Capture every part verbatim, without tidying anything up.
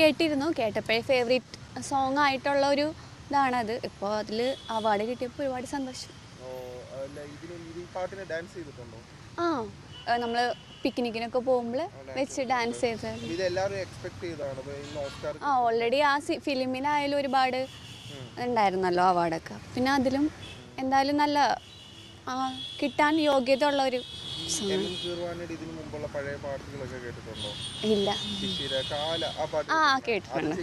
കേട്ടിരുന്നു, കേട്ടപ്പോഴേ favourite song ആയിട്ടുള്ള ഒരു ഇതാണത്. ഇപ്പോൾ അതിൽ അവാർഡ് കിട്ടിയപ്പോൾ ഒരുപാട് സന്തോഷം. ആ നമ്മൾ പിക്നിക്കിനൊക്കെ പോകുമ്പോൾ വെച്ച് ഡാൻസ് ചെയ്തത്. ആ ഓൾറെഡി ആ ഫിലിമിനായാലും ഒരുപാട് ഉണ്ടായിരുന്നല്ലോ അവാർഡൊക്കെ. പിന്നെ അതിലും എന്തായാലും നല്ല കിട്ടാൻ യോഗ്യത ഉള്ള ഒരു ഇല്ല. ആ കേട്ടിട്ടുണ്ട്.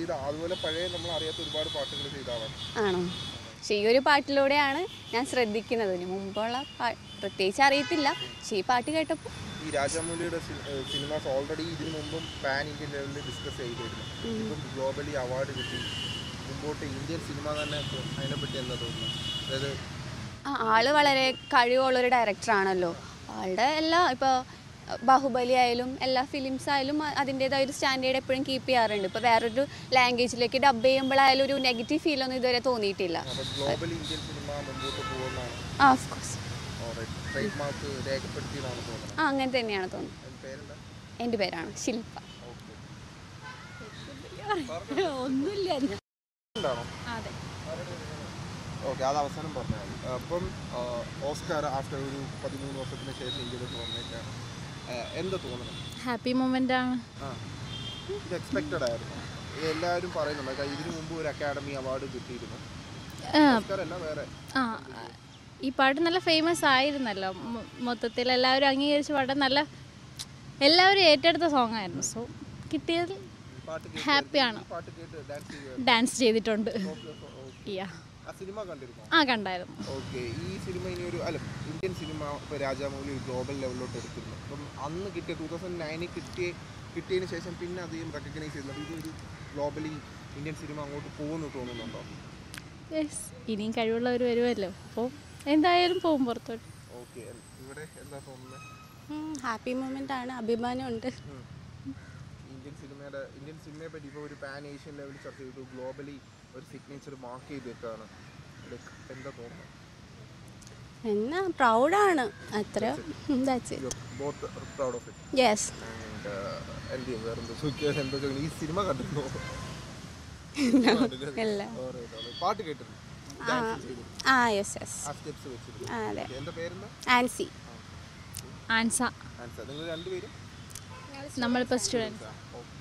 ആണോ? പക്ഷെ ഈ ഒരു പാട്ടിലൂടെയാണ് ഞാൻ ശ്രദ്ധിക്കുന്നത്. ഇതിന് മുമ്പുള്ള പ്രത്യേകിച്ച് അറിയത്തില്ല. പക്ഷെ ഈ പാട്ട് കേട്ടപ്പോൾ ഈ രാജമൗലിയുടെ സിനിമാസ് ഓൾറെഡി ഇതിനു മുമ്പും പാൻ ഇന്ത്യൻ ലെവലിൽ ഡിസ്കസ് ചെയ്തിരുന്നു. ഇപ്പം ഗ്ലോബലി അവാർഡ് കിട്ടി. മുമ്പോട്ട് ഇന്ത്യൻ സിനിമ തന്നെ അതിനെപ്പറ്റി എന്താ തോന്നുന്നു? അതായത് ആ ആള് വളരെ കഴിവുള്ളൊരു ഡയറക്ടറാണല്ലോ. ആളുടെ എല്ലാ ഇപ്പോൾ ബാഹുബലി ആയാലും എല്ലാ ഫിലിംസ് ആയാലും അതിൻ്റേതായ ഒരു സ്റ്റാൻഡേർഡ് എപ്പോഴും കീപ്പ് ചെയ്യാറുണ്ട്. ഇപ്പോൾ വേറൊരു ലാംഗ്വേജിലേക്ക് ഡബ് ചെയ്യുമ്പോഴായാലും ഒരു നെഗറ്റീവ് ഫീലൊന്നും ഇതുവരെ തോന്നിയിട്ടില്ല. ആ ഓഫ് കോഴ്സ്. ആ അങ്ങനെ തന്നെയാണ് തോന്നുന്നത്. എൻ്റെ പേരാണ് ശില്പ. ഒന്നുമില്ല. അതെ. ഓക്കെ, അത് അവസാനം പറഞ്ഞാൽ അപ്പം ഓസ്കാർ ആഫ്റ്റർ ഒരു പതിമൂന്ന് വർഷത്തിന് ശേഷം ഇന്ത്യയിലേക്ക് വന്നേക്കാണ്. എന്താ തോന്നുന്നത്? ഹാപ്പി മൊമെൻ്റ് ആണ്. ആ ഇത് എക്സ്പെക്റ്റഡ് ആയിരുന്നു. എല്ലാവരും പറയുന്നുണ്ട് ഇതിനു മുമ്പ് ഒരു അക്കാഡമി അവാർഡ് കിട്ടിയിരുന്നു. ഓസ്കാർ അല്ല വേറെ. ആ ഈ പാട്ട് നല്ല ഫേമസ് ആയിരുന്നല്ലോ. മൊത്തത്തിൽ എല്ലാവരും അംഗീകരിച്ച പാട്ട്, നല്ല എല്ലാവരും ഏറ്റെടുത്ത സോങ് ആയിരുന്നു. സോ കിട്ടിയതിൽ ഹാപ്പിയാണ്. ഡാൻസ് ചെയ്തിട്ടുണ്ട്. ആ കണ്ടായിരുന്നു. ഓക്കെ, ഈ സിനിമ ഇനി ഒരു അല്ല ഇന്ത്യൻ സിനിമ ഇപ്പോൾ രാജമൗലി ഗ്ലോബൽ ലെവലിലോട്ട് എടുത്തിരുന്നു. അപ്പം അന്ന് കിട്ടിയ ടൂ തൗസൻഡ് നയനിൽ കിട്ടിയ കിട്ടിയതിന് ശേഷം പിന്നെ അധികം റെക്കഗ്നൈസ് ചെയ്യുന്നത് ഇതൊരു ഗ്ലോബലി ഇന്ത്യൻ സിനിമ അങ്ങോട്ട് പോകുമെന്ന് തോന്നുന്നുണ്ടോ? യെസ്, ഇനിയും കഴിവുള്ളവർ വരുമല്ലോ. അപ്പോൾ എന്തായാലും പോകും പുറത്തോട്ട്. ഓക്കെ, ഇവിടെ എന്താ തോന്നുന്നത്? ഹാപ്പി മൊമെൻ്റ് ആണ്, അഭിമാനമുണ്ട്. ഇന്ത്യൻ സിനിമയുടെ ഇന്ത്യൻ സിനിമയെ പറ്റി ഇപ്പോൾ ഒരു പാൻ ഏഷ്യൻ ലെവലിൽ ചർച്ച ചെയ്തു. ഗ്ലോബലി ഒരു സിഗ്നേച്ചർ മാർക്ക് ചെയ്തിട്ടാണ്. എന്താ തോന്നുന്നത്? എന്നാ പ്രൗഡാണ്. അത്ര യെസ്. ഈ സിനിമ കണ്ടിരുന്നോ? പാട്ട് കേട്ടിരുന്നു. ആ യെസ് യെസ്. അതെ. എന്താ പേരെന്താ? ആൻസി. ആൻസ. നിങ്ങൾ രണ്ടുപേരും നമ്മളിപ്പോൾ സ്റ്റുഡൻസ്.